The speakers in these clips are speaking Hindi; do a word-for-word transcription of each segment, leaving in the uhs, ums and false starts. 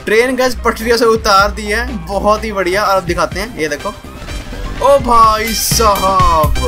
ट्रेन गैस पटरियों से उतार दी है, बहुत ही बढ़िया। और अब दिखाते हैं, ये देखो। ओ भाई साहब,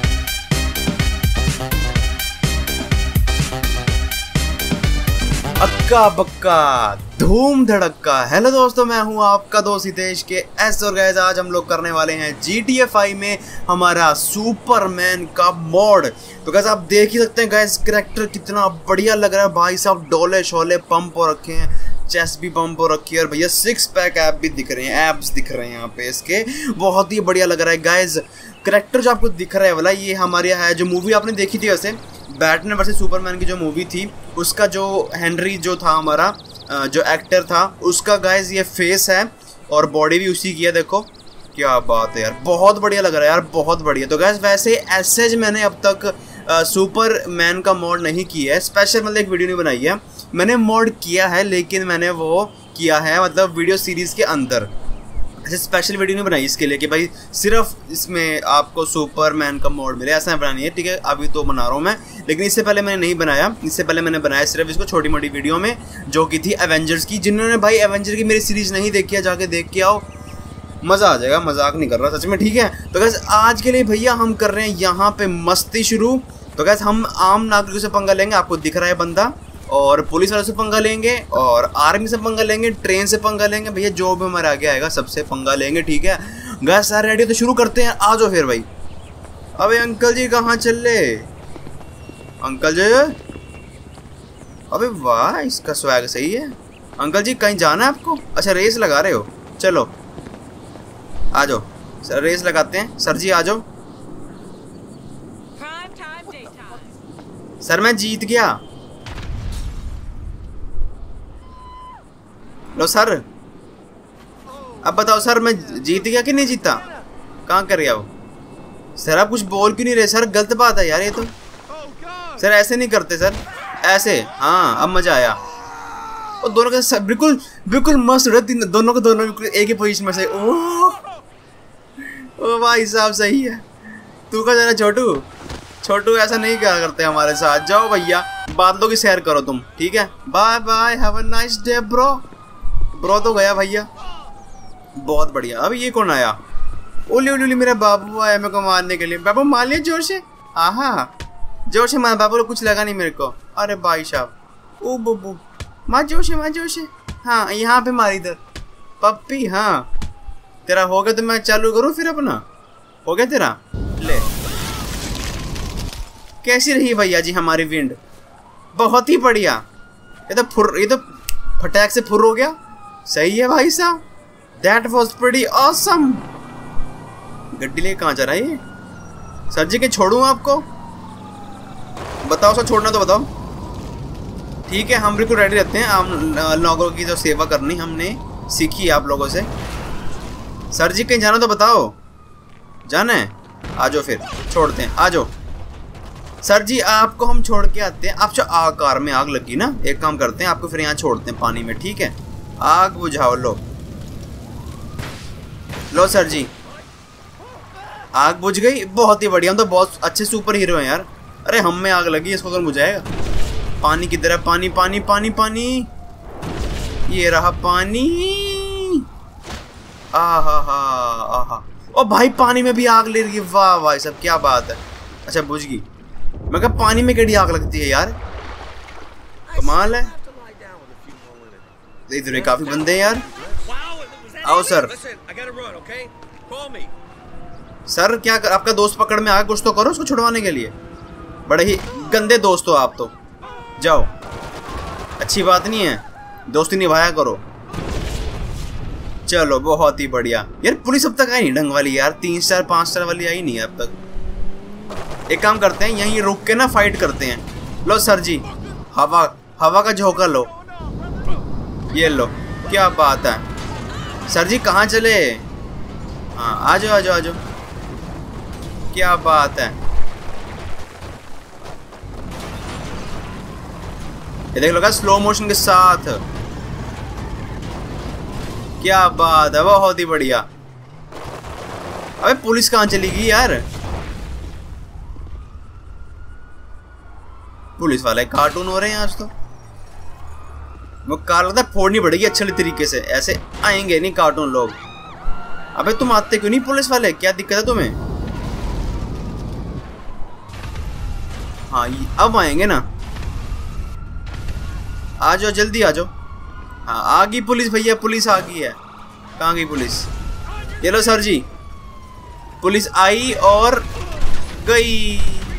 अक्का बक्का धूम धड़क्का। हेलो दोस्तों, मैं हूं आपका दोस्त हितेश के एस। और गाइस आज हम लोग करने वाले हैं जी टी ए फाइव में हमारा सुपरमैन का मॉड। तो गाइस आप देख ही सकते हैं गाइस, कैरेक्टर कितना बढ़िया लग रहा है भाई साहब। डोले शोले पंप हो रखे हैं, चेस्ट भी पंप हो रखी है, और भैया सिक्स पैक ऐप भी दिख रहे हैं, एप्स दिख रहे हैं यहाँ पे इसके। बहुत ही बढ़िया लग रहा है गाइस। कैरेक्टर जो आपको दिख रहा है वाला, ये हमारे है जो मूवी आपने देखी थी वैसे, बैटमैन वर्सेस सुपरमैन की जो मूवी थी, उसका जो हेनरी जो था हमारा जो एक्टर था, उसका गाइस ये फेस है और बॉडी भी उसी की है। देखो क्या बात है यार, बहुत बढ़िया लग रहा है यार, बहुत बढ़िया। तो गाइस वैसे ऐसे मैंने अब तक सुपरमैन का मॉड नहीं किया है, स्पेशल मतलब एक वीडियो नहीं बनाई है। मैंने मॉड किया है, लेकिन मैंने वो किया है मतलब वीडियो सीरीज़ के अंदर, ऐसे स्पेशल वीडियो नहीं बनाई इसके लिए कि भाई सिर्फ इसमें आपको सुपरमैन का मोड मिले, ऐसा बनानी है। ठीक है, अभी तो बना रहा हूँ मैं, लेकिन इससे पहले मैंने नहीं बनाया। इससे पहले मैंने बनाया सिर्फ इसको छोटी मोटी वीडियो में, जो कि थी एवेंजर्स की। जिन्होंने भाई एवेंजर की मेरी सीरीज़ नहीं देखी है, जाके देख के आओ, मज़ा आ जाएगा। मजाक नहीं कर रहा सच में, ठीक है। तो गैस आज के लिए भैया हम कर रहे हैं यहाँ पे मस्ती शुरू। तो गैस हम आम नागरिकों से पंगा लेंगे, आपको दिख रहा है बंदा, और पुलिस वालों से पंगा लेंगे, और आर्मी से पंगा लेंगे, ट्रेन से पंगा लेंगे, भैया जो भी हमारे आगे आएगा सबसे पंगा लेंगे, ठीक है। गाइस सारे रेडी, तो शुरू करते हैं, आ जाओ फिर भाई। अबे अंकल जी कहाँ चल रहे? अंकल जी, अबे वाह, इसका स्वैग सही है। अंकल जी कहीं जाना है आपको? अच्छा रेस लगा रहे हो, चलो आ जाओ सर, रेस लगाते हैं। सर जी आ जाओ। सर मैं जीत गया। लो सर, अब बताओ सर, मैं जीत गया कि नहीं जीता? कहाँ कर गया वो? सर आप कुछ बोल क्यों नहीं रहे सर? गलत बात है यार ये तो। सर ऐसे नहीं करते सर, ऐसे। हाँ अब मजा आया। और दोनों के बिल्कुल बिल्कुल मस्त रहती, दोनों को दोनों एक ही पोजीशन में से। ओह ओ भाई साहब सही है। तू का जरा छोटू, छोटू ऐसा नहीं क्या करते हमारे साथ। जाओ भैया, बादलों की सैर करो तुम, ठीक है। Bye bye, have a nice day bro. Bro तो गया भैया, बहुत बढ़िया। अब ये कौन आया? ओली ओली ओली, मेरा बाबू आया मेरे को मारने के लिए। बाबू मार लिया जोर से, आहा जोर से मार बाबू, कुछ लगा नहीं मेरे को। अरे भाई साहब, ओ बब्बू मार जोर से, मार जोर से। हाँ यहाँ पे मार इधर पप्पी। हाँ तेरा हो गया तो मैं चालू करूँ फिर अपना? हो गया तेरा? ले, कैसी रही भैया जी हमारी विंड? बहुत ही बढ़िया। ये तो फुर, ये तो फटाक से फुर हो गया। सही है भाई साहब, दैट वॉज प्रीटी ऑसम। गड्डी लेके कहाँ जा रहा है ये? सर जी के छोड़ूं आपको? बताओ सर, छोड़ना तो बताओ। ठीक है, हम बिल्कुल रेडी रहते हैं। हम लोगों की जो सेवा करनी हमने सीखी है आप लोगों से। सर जी कहीं जाना तो बताओ। जाना है? आ जाओ फिर, छोड़ते हैं, आ जाओ। सर जी आपको हम छोड़ के आते हैं। आप जो आग, कार में आग लगी ना, एक काम करते हैं, आपको फिर यहाँ छोड़ते हैं पानी में, ठीक है। आग बुझाओ, लो लो सर जी, आग बुझ गई। बहुत ही बढ़िया, हम तो बहुत अच्छे सुपर हीरो हैं यार। अरे हम में आग लगी, इसको कौन बुझाएगा? पानी किधर है? पानी पानी पानी पानी, ये रहा पानी। आहा हा आहा, ओ भाई पानी में भी आग ले रही है, वाह भाई सब क्या बात है। अच्छा बुझ गई। मैं कहा पानी में कैसी आग लगती है यार, कमाल है। इधर काफी बंदे हैं यार। आओ सर। सर क्या कर, आपका दोस्त पकड़ में आया, कुछ तो करो उसको छुड़वाने के लिए। बड़े ही गंदे दोस्त हो आप तो, जाओ, अच्छी बात नहीं है, दोस्ती निभाया करो। चलो बहुत ही बढ़िया यार। पुलिस अब तक आई नहीं ढंग वाली यार, तीन स्टार पाँच स्टार वाली आई नहीं है अब तक। एक काम करते हैं, यहीं रुक के ना फाइट करते हैं। लो सर जी, हवा हवा का झोंका लो, ये लो, क्या बात है। सर जी कहाँ चले? हाँ आ जाओ आ जाओ आ जाओ, क्या बात है। ये देख लो स्लो मोशन के साथ, क्या बात है, बहुत ही बढ़िया। अबे पुलिस कहाँ चली गई यार? पुलिस वाले कार्टून हो रहे हैं आज तो। वो कार लगता है फोड़नी पड़ेगी अच्छे तरीके से, ऐसे आएंगे नहीं कार्टून लोग। अबे तुम आते क्यों नहीं पुलिस वाले, क्या दिक्कत है तुम्हें? हाँ अब आएंगे ना, आ जाओ जल्दी आ जाओ। हाँ आ गई पुलिस भैया, पुलिस आ गई है। कहाँ गई पुलिस? ये लो सर जी, पुलिस आई और गई।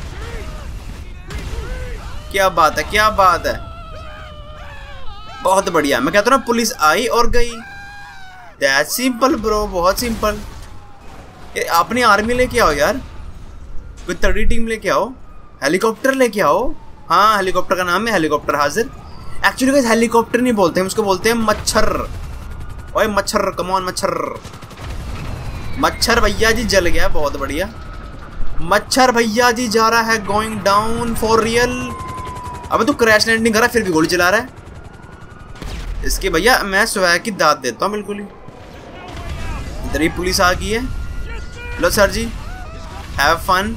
क्या बात है, क्या बात है, बहुत बढ़िया। मैं कहता हूँ ना पुलिस आई और गई। दैट सिंपल ब्रो, बहुत सिंपल। अपनी आर्मी लेके आओ यार, कोई तगड़ी टीम लेके आओ, हेलीकॉप्टर लेके आओ। हाँ हेलीकॉप्टर का नाम है हेलीकॉप्टर हाजिर। एक्चुअली गाइस हेलीकॉप्टर नहीं बोलते हैं उसको, बोलते हैं मच्छर। ओए मच्छर, कम ऑन मच्छर। मच्छर भैया जी जल गया, बहुत बढ़िया। मच्छर भैया जी जा रहा है गोइंग डाउन फॉर रियल। अबे तू क्रैश लैंडिंग करा फिर भी गोली चला रहा है इसके। भैया मैं स्वैग की दाद देता हूँ बिल्कुल ही। इधर ही पुलिस आ गई है। लो सर जी, हैव फन।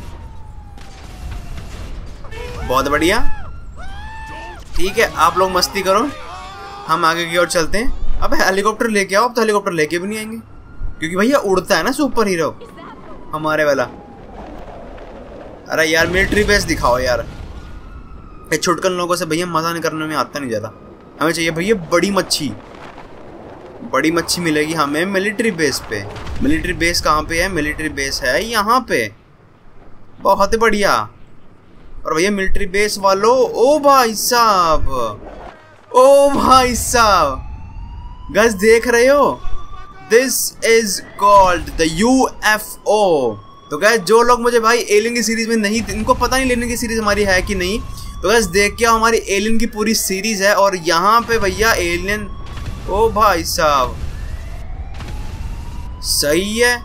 बहुत बढ़िया, ठीक है आप लोग मस्ती करो, हम आगे की ओर चलते हैं। अब हेलीकॉप्टर लेके आओ। अब तो हेलीकॉप्टर लेके भी नहीं आएंगे क्योंकि भैया उड़ता है ना सुपर हीरो हमारे वाला। अरे यार मिलिट्री बेस दिखाओ यार, ये छुटकन लोगों से भैया मजा नहीं करने में आता नहीं ज़्यादा। हमें चाहिए भैया बड़ी मच्छी, बड़ी मच्छी मिलेगी हमें मिलिट्री बेस पे। मिलिट्री बेस कहाँ पे है? मिलिट्री बेस है यहाँ पे, बहुत बढ़िया। और भैया मिलिट्री बेस वालों, ओ भाई साहब, ओ भाई साहब, गाइस देख रहे हो? This is called the U F O. तो गाइस जो लोग मुझे भाई एलियन की सीरीज में नहीं, इनको पता नहीं एलियन की सीरीज हमारी है कि नहीं, तो गाइस देख के आओ, हमारी एलियन की पूरी सीरीज है। और यहाँ पे भैया एलियन, ओ भाई साहब सही है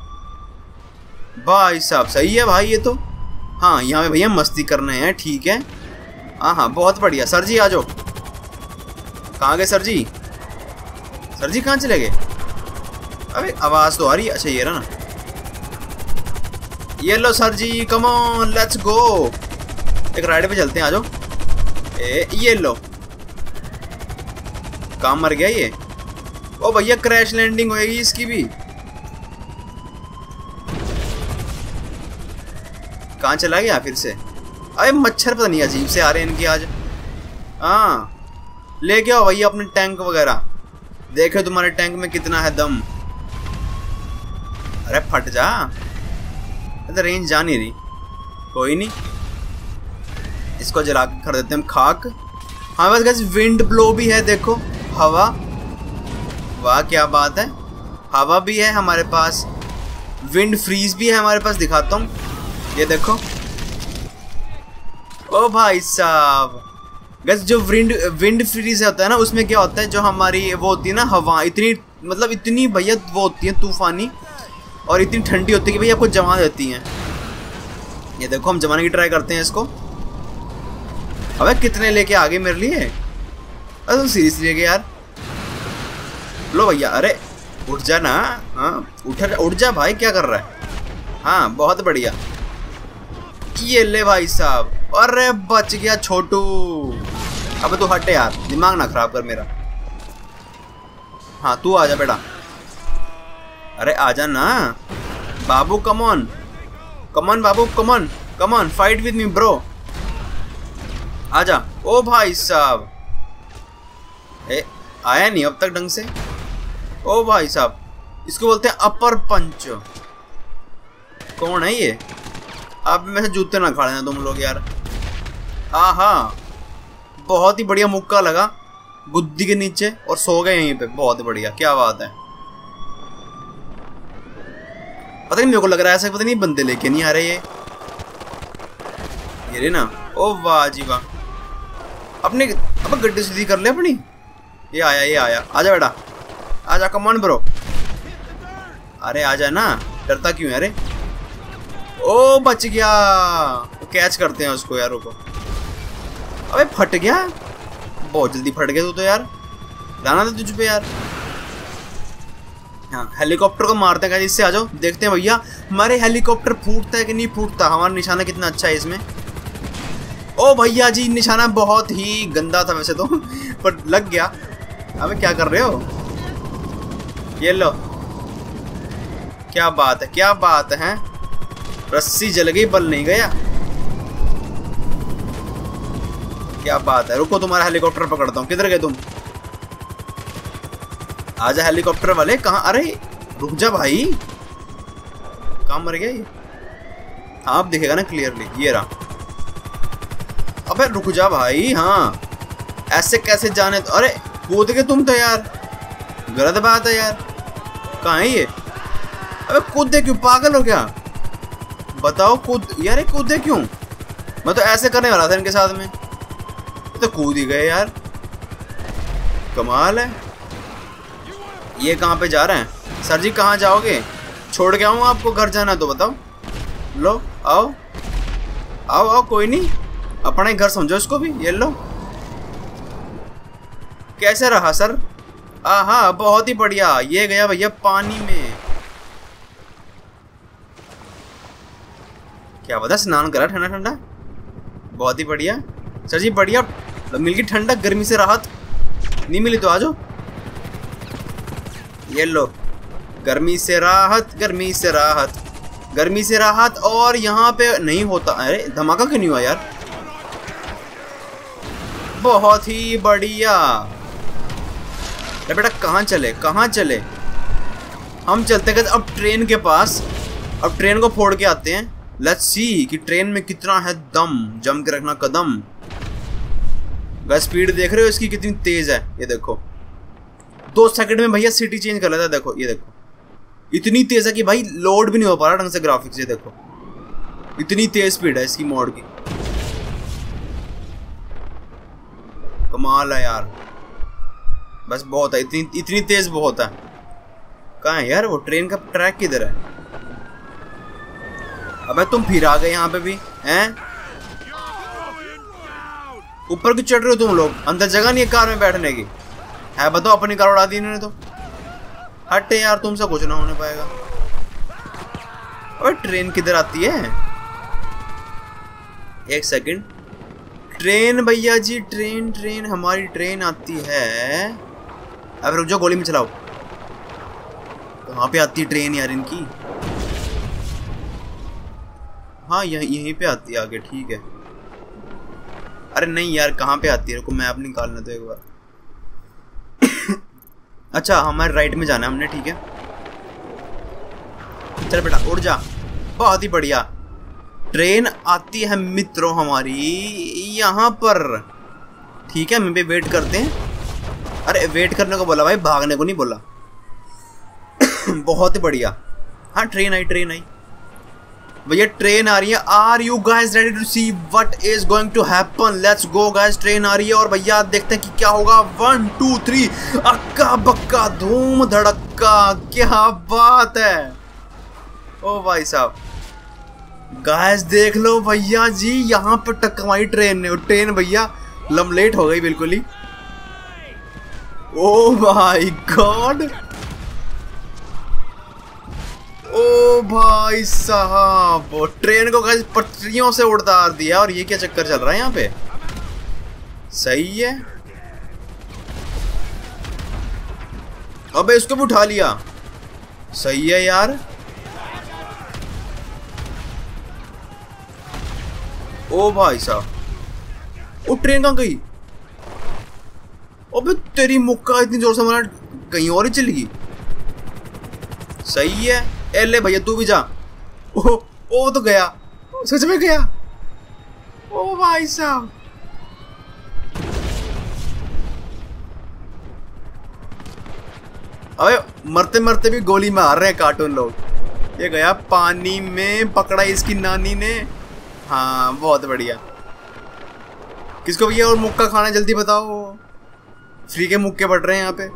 भाई साहब, सही है भाई ये तो। हाँ यहाँ पे भैया मस्ती करने हैं, ठीक है। हाँ हाँ बहुत बढ़िया। सर जी आ जाओ। कहाँ गए सर जी? सर जी कहाँ चले गए? अबे आवाज़ तो आ रही है। अच्छा ये रहा ना, ये लो sir ji, come on let's go. एक राइड पे चलते हैं, आ जाओ। ए ये लो, काम मर गया ये। ओ भैया क्रैश लैंडिंग होएगी इसकी भी। कहाँ चला गया फिर से? अरे मच्छर पता नहीं अजीब से आ रहे हैं इनके आज। हाँ ले आओ भैया अपने टैंक वगैरह, देखो तुम्हारे टैंक में कितना है दम। अरे फट जा, तो रेंज जा नहीं रही। कोई नहीं, इसको जला के कर देते हैं हम खाक। हाँ बस गाइस विंड ब्लो भी है, देखो हवा। वाह क्या बात है, हवा भी है हमारे पास, विंड फ्रीज भी है हमारे पास। दिखाता हूँ, ये देखो। ओ भाई साहब गाइस जो विंड विंड फ्रीज होता है ना, उसमें क्या होता है, जो हमारी वो होती है ना हवा, इतनी मतलब इतनी भैया वो होती है तूफानी और इतनी ठंडी होती है कि भैया आपको जमा देती हैं। ये देखो हम जमाने की ट्राई करते हैं इसको। अबे कितने लेके आ गए मेरे लिए? अरे तुम सीरियसली लेके यार। लो भैया, अरे उठ जा ना। हाँ उठ उठ जा भाई, क्या कर रहा है? हाँ बहुत बढ़िया, ये ले भाई साहब। अरे बच गया छोटू। अबे तू हटे यार, दिमाग ना खराब कर मेरा। हाँ तू आजा बेटा। अरे आजा ना बाबू, कम ऑन कम ऑन बाबू, come on come on fight with me bro, आजा। ओ भाई साहब, ए आया नहीं अब तक ढंग से। ओ भाई साहब, इसको बोलते हैं अपर पंच। कौन है ये? अब में से जूते ना खा लेना तुम लोग यार। हाँ हाँ बहुत ही बढ़िया, मुक्का लगा गुद्दी के नीचे और सो गए यहीं पे। बहुत बढ़िया, क्या बात है। पता नहीं मेरे को लग रहा है ऐसा, पता नहीं बंदे लेके नहीं आ रहे ये ये रे ना। ओ वाह जी वाह, अपने अब गड्ढे सीधी कर ले अपनी। ये आया ये आया, आजा बेटा आजा, कमान ब्रो। अरे आजा ना, डरता क्यों है? अरे ओ बच गया, कैच करते हैं उसको यार। रुको, अबे फट गया, बहुत जल्दी फट गया तू तो यार, जाना था तुझ पे यार। हाँ हेलीकॉप्टर को मारते हैं, इससे आ जाओ, देखते हैं भैया हमारे हेलीकॉप्टर फूटता है कि नहीं फूटता। हमारा निशाना कितना अच्छा है इसमें। ओ भैया जी, निशाना बहुत ही गंदा था वैसे तो पर लग गया। अबे क्या कर रहे हो? ये लो, क्या बात है, क्या बात है, रस्सी जल गई, बल नहीं गया। क्या बात है, रुको तुम्हारा हेलीकॉप्टर पकड़ता हूँ। किधर गए तुम? आजा हेलीकॉप्टर वाले, कहाँ? अरे रुक जा भाई, कहाँ मर गया ये? आप दिखेगा ना क्लियरली, ये रहा। अबे रुक जा भाई, हाँ ऐसे कैसे जाने? तो अरे कूद के तुम तो यार, गलत बात है यार। कहाँ है ये? अबे कूदे क्यों, पागल हो क्या? बताओ कूद यार, कूदे क्यों? मैं तो ऐसे करने वाला था इनके साथ में, तो कूद ही गए यार, कमाल है। ये कहाँ पे जा रहे हैं? सर जी कहाँ जाओगे? छोड़ के आऊँ आपको? घर जाना तो बताओ। लो आओ आओ आओ, कोई नहीं, अपना ही घर समझो इसको भी। ये लो, कैसे रहा सर? आहा बहुत ही बढ़िया। ये गया भैया पानी में, क्या पता स्नान करा ठंडा ठंडा, बहुत ही बढ़िया। सर जी बढ़िया, मिल गई ठंडक, गर्मी से राहत। नहीं मिली तो आ जाओ। ये लो, गर्मी से राहत, गर्मी से राहत, गर्मी से राहत। और यहाँ पे नहीं होता। अरे धमाका क्यों नहीं हुआ यार? बहुत ही बढ़िया। अरे बेटा कहाँ चले, कहाँ चले? हम चलते गए अब ट्रेन के पास। अब ट्रेन को फोड़ के आते हैं। लेट्स सी कि ट्रेन में कितना है दम। जम के रखना कदम। गाइस स्पीड देख रहे हो इसकी कितनी तेज है? ये देखो, दो सेकंड में भैया सिटी चेंज कर लेता है। देखो ये देखो, इतनी तेज है कि भाई लोड भी नहीं हो पा रहा ढंग से ग्राफिक्स। ये देखो इतनी तेज स्पीड है इसकी मोड की, कमाल है यार। बस बहुत है, इतनी इतनी तेज बहुत है। कहाँ है यार वो ट्रेन का ट्रैक? किधर है? अबे तुम फिर आ गए यहाँ पे भी हैं? ऊपर क्यों चढ़ रहे हो तुम लोग? अंदर जगह नहीं है कार में बैठने की है? बताओ, अपनी कार उड़ा दी इन्होंने तो। हटे यार, तुमसे कुछ ना होने पाएगा। और ट्रेन किधर आती है? एक सेकंड, ट्रेन भैया जी, ट्रेन ट्रेन हमारी ट्रेन आती है। अब रुक जाओ, गोली में चलाओ। कहाँ पे आती है ट्रेन यार इनकी? हाँ यहीं यहीं पे आती है आगे, ठीक है। अरे नहीं यार, कहाँ पे आती है? रुको मैप निकालना तो एक बार। अच्छा हमारे राइट में जाना है हमने, ठीक है। चल बेटा उड़ जा, बहुत ही बढ़िया। ट्रेन आती है मित्रों हमारी यहाँ पर, ठीक है। हम पे वेट करते हैं। अरे वेट करने को बोला भाई, भागने को नहीं बोला। बहुत ही बढ़िया। हाँ ट्रेन आई, ट्रेन आई भैया, ट्रेन आ रही है। Are you guys ready to see what is going to happen? Let's go guys, train आ रही है और भैया देखते हैं कि क्या होगा। वन टू थ्री, अक्का बक्का धूम धड़क्का, क्या बात है। ओ भाई साहब, गाइज देख लो भैया जी, यहाँ पे टकराई ट्रेन ने। ट्रेन भैया लमलेट हो गई बिल्कुल ही। ओ भाई गॉड, ओ भाई साहब, ट्रेन को गाइस पटरियों से उड़ार दिया। और ये क्या चक्कर चल रहा है यहाँ पे? सही है। अबे इसको भी उठा लिया, सही है यार। ओ भाई साहब, वो ट्रेन कहाँ गई? अबे तेरी मुक्का, इतनी जोर से मारा, कहीं और ही चली गई। सही है। ए ले भैया तू भी जा। ओ, ओ तो गया, सच में गया। ओ भाई साहब, अबे मरते मरते भी गोली मार रहे हैं कार्टून लोग। ये गया पानी में, पकड़ा इसकी नानी ने। हाँ बहुत बढ़िया। किसको भैया और मुक्का खाना, जल्दी बताओ। फ्री के मुक्के पड़ रहे हैं यहाँ पे।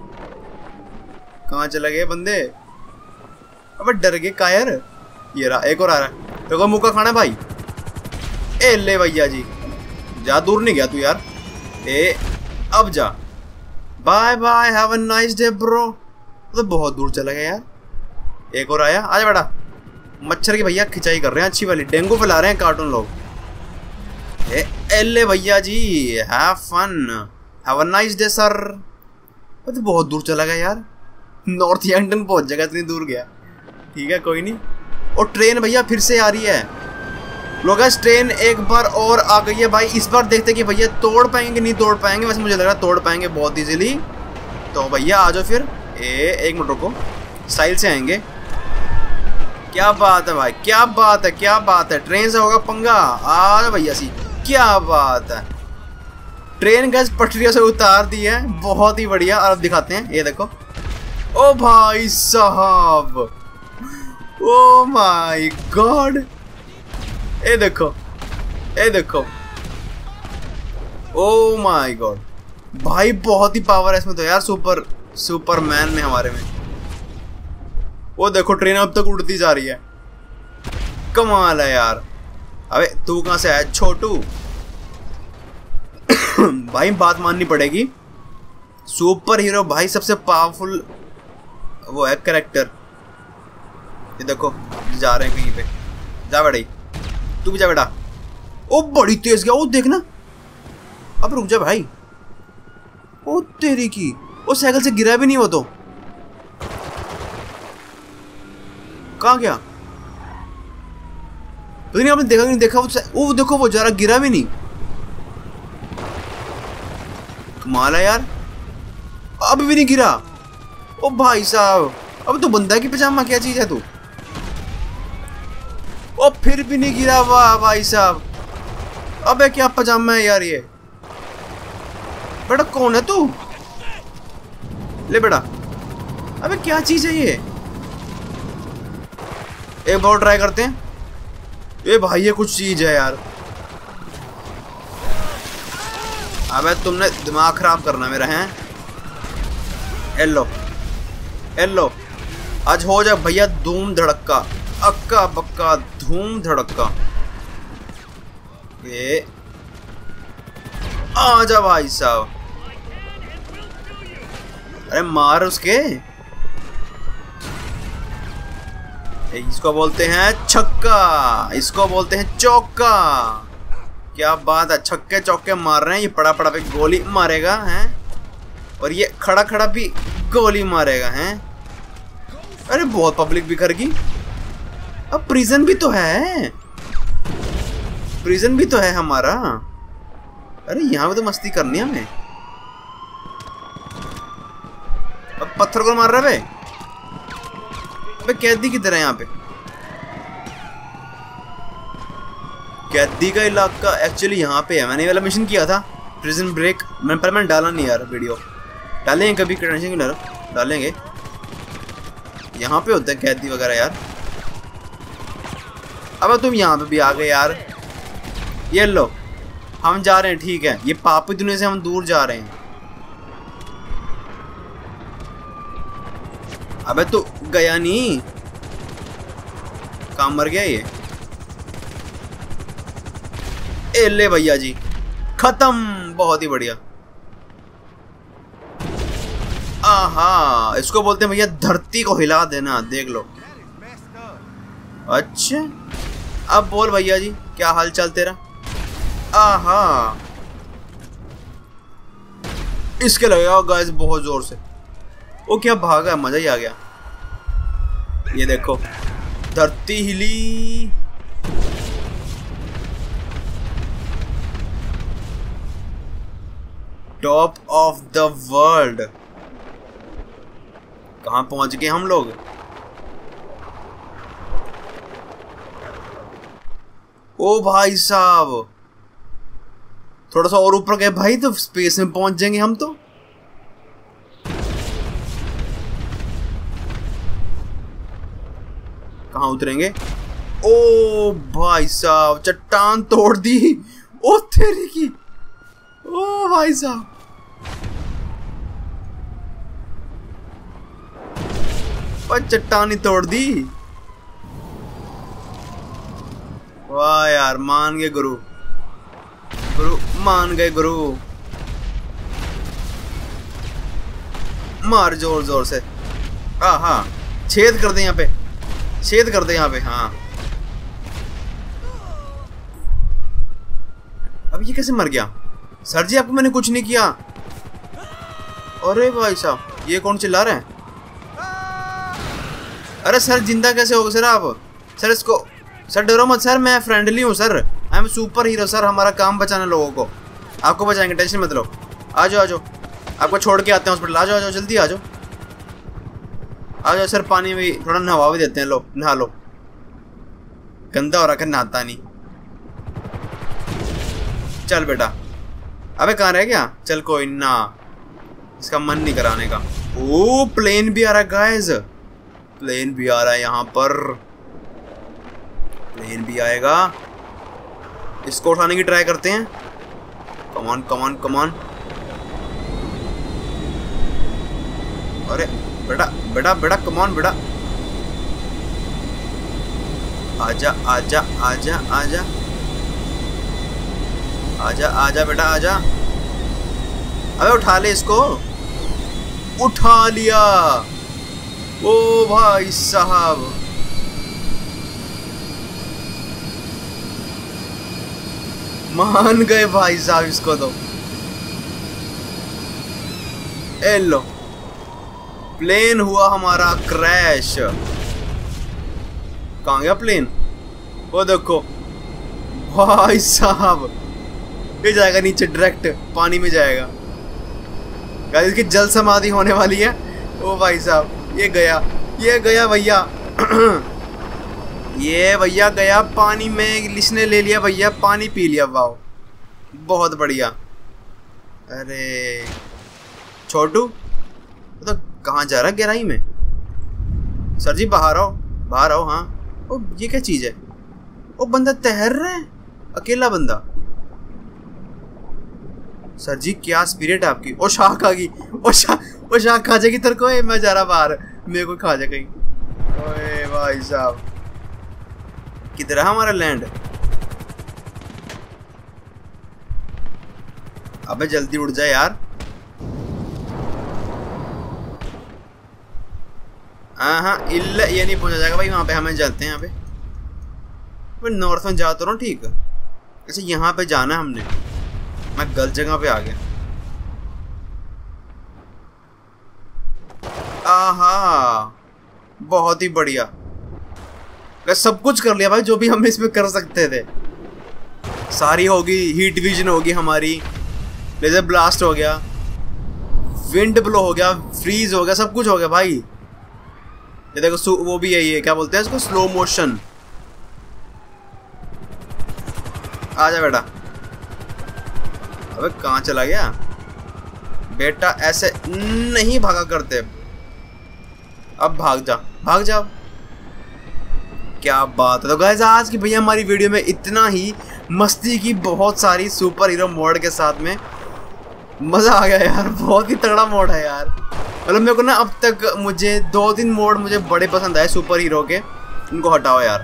कहाँ चला गए बंदे? अबे डर गए कायर। ये रहा, एक और आ रहा है। देखो मुक्का खाना भाई। ए ले भैया जी, जा, दूर नहीं गया तू यार। ए अब जा, bye bye, have a nice day bro. तो बहुत दूर चला गया यार। एक और आया, आजा बेटा। मच्छर की भैया खिंचाई कर रहे हैं अच्छी वाली, डेंगू फैला रहे हैं कार्टून लोग। एले भैया जी, have fun, have a nice day sir. तो बहुत दूर चला गया यार, नॉर्थ यंगटन पहुंच जाएगा, इतनी दूर गया। ठीक है कोई नहीं। और ट्रेन भैया फिर से आ रही है लोग, ट्रेन एक बार और आ गई है भाई। इस बार देखते कि भैया तोड़ पाएंगे नहीं तोड़ पाएंगे, वैसे मुझे लग रहा है तोड़ पाएंगे बहुत इजीली। तो भैया आ जाओ फिर। ए एक मिनट रुको, साइड से आएंगे। क्या बात है भाई, क्या बात है, क्या बात है। ट्रेन से होगा पंगा। आ भैया सी, क्या बात है। ट्रेन गैस पटरियों से उतार दी है, बहुत ही बढ़िया। और अब दिखाते हैं, ये देखो। ओ भाई साहब, ओ माय गॉड, ये देखो, ये देखो, ओ माय गॉड भाई, बहुत ही पावर है इसमें तो यार, सुपर सुपरमैन में हमारे में। वो देखो ट्रेन अब तक उड़ती जा रही है, कमाल है यार। अबे तू कहां से आया छोटू? भाई बात माननी पड़ेगी, सुपर हीरो भाई सबसे पावरफुल वो है कैरेक्टर। ये देखो जा रहे हैं कहीं पे, जा बेटा, तू भी जा बेटा। ओ बड़ी तेज गया, ओ देखना। अब रुक जा भाई, ओ तेरी की, वो साइकिल से गिरा भी नहीं वो तो। कहाँ गया तो नहीं, आपने देखा नहीं देखा वो, ओ देखो वो जरा गिरा भी नहीं। कमाल है यार, अब भी नहीं गिरा। ओ भाई साहब, अब तो बंदा की पजामा क्या चीज है तू। ओ फिर भी नहीं गिरा, वाह भाई साहब। अबे क्या पजामा है यार ये। बेटा कौन है तू? ले बेटा, अबे क्या चीज है ये। एक बार ट्राई करते हैं। ये भाई ये कुछ चीज है यार। अबे तुमने दिमाग खराब करना मेरा है। हेलो हेलो, आज हो जाए भैया धूम धड़क्का, अक्का बक्का धूम धड़क्का। ये आजा भाई साहब, अरे मार उसके। इसको बोलते हैं छक्का, इसको बोलते हैं चौका। क्या बात है, छक्के चौके मार रहे हैं। ये पड़ा पड़ा पे गोली मारेगा हैं, और ये खड़ा खड़ा भी गोली मारेगा हैं। अरे बहुत पब्लिक बिखर गई। अब प्रिजन भी तो है, प्रिजन भी तो है हमारा। अरे यहाँ पे तो मस्ती करनी है हमें। अब पत्थर को मार रहा है बे। अबे कैदी किधर है यहाँ पे? कैदी का इलाका एक्चुअली यहाँ पे है। मैंने ये वाला मिशन किया था, प्रिजन ब्रेक। मैं पर मैंने डाला नहीं यार वीडियो। डालेंगे कभी, टेंशन क्यों ले रहा, डालेंगे। यहाँ पे होते हैं कैदी वगैरह यार। अब तुम यहाँ पे भी आ गए यार। ये लो, हम जा रहे हैं, ठीक है। ये पापी दुनिया से हम दूर जा रहे हैं। अबे तो गया नहीं, काम मर गया ये। ए ले भैया जी, खत्म, बहुत ही बढ़िया। आहा, इसको बोलते हैं भैया धरती को हिला देना, देख लो। अच्छा अब बोल भैया जी, क्या हाल चाल तेरा? आहा, इसके लगेगा गाइस बहुत जोर से। वो क्या भागा, मजा ही आ गया। ये देखो धरती हिली। Top of the world. कहां पहुंच गए हम लोग? ओ भाई साहब, थोड़ा सा और ऊपर गए भाई तो स्पेस में पहुंच जाएंगे हम तो। कहाँ उतरेंगे? ओ भाई साहब, चट्टान तोड़ दी। ओ तेरी की, ओ भाई साहब, और चट्टान ही तोड़ दी। वाह यार, मान गए गुरु, गुरु मान गए गुरु। मार जोर जोर से। हाँ हाँ, छेद कर दे यहाँ पे, छेद कर दे यहाँ पे। हाँ अब ये कैसे मर गया? सर जी आपको मैंने कुछ नहीं किया। अरे भाई साहब ये कौन चिल्ला रहे हैं? अरे सर जिंदा कैसे हो गए सर आप? सर इसको सर डरो मत सर, मैं फ्रेंडली हूँ sir, I am super hero sir, हमारा काम बचाना लोगों को। आपको बचाएंगे, टेंशन मत लो। आ जाओ आ जाओ, आपको छोड़ के आते हैं हॉस्पिटल। आ जाओ आ जाओ जल्दी आ जाओ आ जाओ सर, पानी में थोड़ा नहवा भी देते हैं, लो नहा लो। गंदा हो रखा है, नहाता नहीं। चल बेटा। अबे कहाँ रह गया? चल कोई ना, इसका मन नहीं कराने का। ओ प्लेन भी आ रहा है गाइस, प्लेन भी आ रहा है यहाँ पर, प्लेन भी आएगा। इसको उठाने की ट्राई करते हैं। कमान कमान कमान। अरे बेटा बेटा बेटा कमान बेटा, आजा आजा आजा आजा आजा आजा बेटा आजा। अबे उठा ले इसको। उठा लिया। ओ भाई साहब, मान गए भाई साहब इसको तो। ए लो, प्लेन हुआ हमारा क्रैश। कहाँ गया प्लेन? वो देखो भाई साहब, ये जाएगा नीचे डायरेक्ट, पानी में जाएगा। गाइस इसकी जल समाधि होने वाली है। ओ भाई साहब ये गया, ये गया भैया। ये भैया गया पानी में, लिसने ले लिया भैया, पानी पी लिया। वाह बहुत बढ़िया। अरे छोटू तो कहाँ जा रहा है गहराई में? सर जी बाहर आओ बाहर आओ। हाँ ओ ये क्या चीज़ है? ओ बंदा तैर रहा है, अकेला बंदा। सर जी क्या स्पिरिट है आपकी? ओ शाख आ गई। ओ शाख ओ शाख खा जाएगी तेरे को। मैं जा रहा बाहर, मेरे को खा जाए कहीं। ओए भाई साहब किधर है हमारा लैंड? अबे जल्दी उड़ जाए यार। हाँ हाँ इल्ल ये नहीं पहुंचा जाएगा भाई वहां पे, हमें जाते हैं यहाँ पे। मैं नॉर्थ में जा तो रहा हूँ ठीक है। अच्छा यहाँ पे जाना है हमने, मैं गलत जगह पे आ गया। आहा बहुत ही बढ़िया, सब कुछ कर लिया भाई जो भी हम इसमें कर सकते थे। सारी होगी, हीट विजन होगी हमारी, लेजर ब्लास्ट हो गया, विंड ब्लो हो गया, फ्रीज हो गया, सब कुछ हो गया भाई। ये देखो वो भी है, ये क्या बोलते हैं इसको, स्लो मोशन। आजा बेटा। अबे कहाँ चला गया बेटा? ऐसे नहीं भागा करते, अब भाग जा भाग जा। क्या बात है। तो गाइस आज की भैया हमारी वीडियो में इतना ही, मस्ती की बहुत सारी सुपर हीरो मोड के साथ में। मज़ा आ गया यार, बहुत ही तगड़ा मोड है यार। मतलब मेरे को ना अब तक मुझे दो तीन मोड मुझे बड़े पसंद आए सुपर हीरो के, उनको हटाओ यार।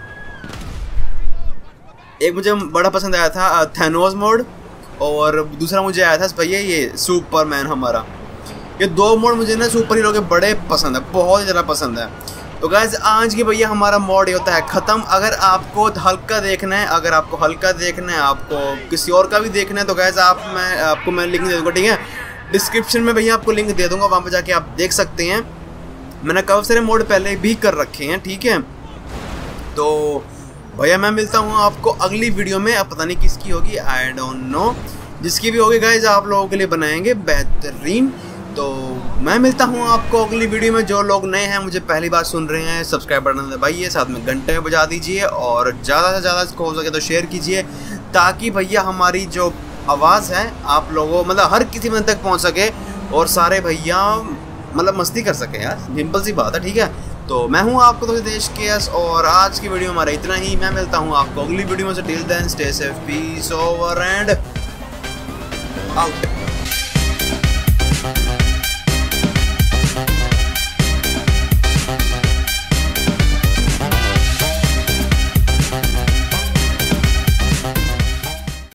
एक मुझे बड़ा पसंद आया था थैनोस मोड, और दूसरा मुझे आया था भैया ये सुपरमैन हमारा। ये दो मोड मुझे ना सुपर हीरो के बड़े पसंद है, बहुत ही ज़्यादा पसंद है। तो गाइस आज की भैया हमारा मोड ये होता है ख़त्म। अगर आपको हल्का देखना है, अगर आपको हल्का देखना है, आपको किसी और का भी देखना है, तो गाइस आप मैं आपको मैं लिंक दे दूँगा ठीक है, डिस्क्रिप्शन में भैया आपको लिंक दे दूँगा, वहाँ पर जाके आप देख सकते हैं। मैंने काफ़ी सारे मोड पहले भी कर रखे हैं ठीक है। तो भैया मैं मिलता हूँ आपको अगली वीडियो में, अब पता नहीं किसकी होगी, आई डोंट नो, जिसकी भी होगी गाइस आप लोगों के लिए बनाएंगे बेहतरीन। तो मैं मिलता हूँ आपको अगली वीडियो में। जो लोग नए हैं, मुझे पहली बार सुन रहे हैं, सब्सक्राइब बटन दबाइए, साथ में घंटे में बजा दीजिए, और ज़्यादा से ज़्यादा इसको हो सके तो शेयर कीजिए, ताकि भैया हमारी जो आवाज़ है आप लोगों मतलब हर किसी में तक पहुँच सके, और सारे भैया मतलब मस्ती कर सके यार, सिंपल सी बात है ठीक है। तो मैं हूँ आपको तो देश के एस, और आज की वीडियो हमारा इतना ही। मैं मिलता हूँ आपको अगली वीडियो में से। Till then stay safe, peace over and out.